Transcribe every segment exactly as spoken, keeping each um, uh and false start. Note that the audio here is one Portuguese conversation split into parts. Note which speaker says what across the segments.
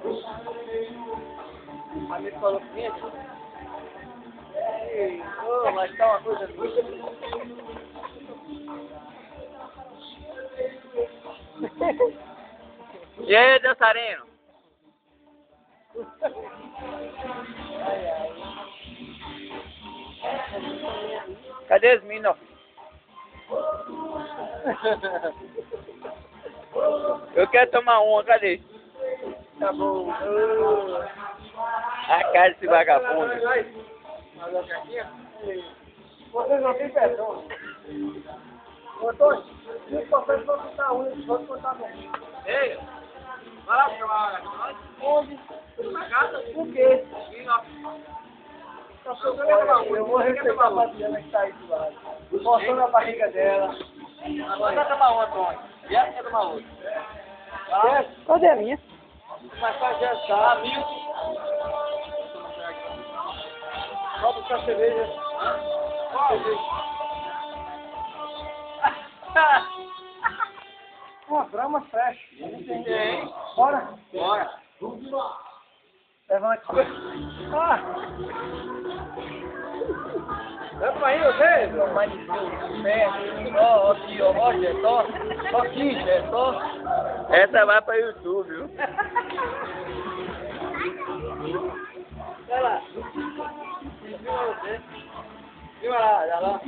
Speaker 1: A amigo falou comigo. Ei, ô, mas tá uma coisa muito.
Speaker 2: E aí, dançarino?
Speaker 1: Ai, ai.
Speaker 2: Cadê os meninos? Eu quero tomar uma, cadê?
Speaker 1: Tá bom.
Speaker 2: A cara desse vagabundo.
Speaker 1: Vocês não têm perdão. Ô, Antônio, se o professor não botar ruim, pode botar no rio.
Speaker 2: Ei, vai lá pra lá.
Speaker 1: Onde?
Speaker 2: Na casa?
Speaker 1: Por quê?
Speaker 2: Tá
Speaker 1: Eu vou respeitar a Fabiana que tá aí do lado. Mostrando a barriga dela.
Speaker 2: Agora vai tomar uma, Antônio. E essa quer tomar outra.
Speaker 1: Tá?
Speaker 3: Cadê a minha?
Speaker 1: Mas pra jantar, viu? Só buscar cerveja. Cerveja. Uma grama fresh.
Speaker 2: Tem.
Speaker 1: Bora.
Speaker 2: Bora.
Speaker 1: Levante. Ah! Dá pra ir, você?
Speaker 2: Mas de pé. Ó, ó aqui, ó, ó, Jé, só. Só aqui, Jé, só. Essa vai pra YouTube, viu?
Speaker 1: Vai lá. Vai lá, vai lá.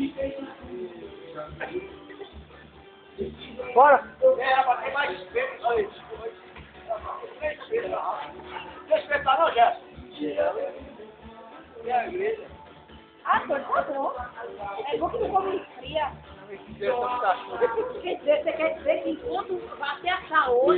Speaker 1: Bora!
Speaker 2: É, pra ter mais respeito. Olha isso. Respeitar não, Jé?
Speaker 1: E a igreja?
Speaker 3: Ah, tô tá bom. É bom que não come fria. Quer dizer, você quer dizer que enquanto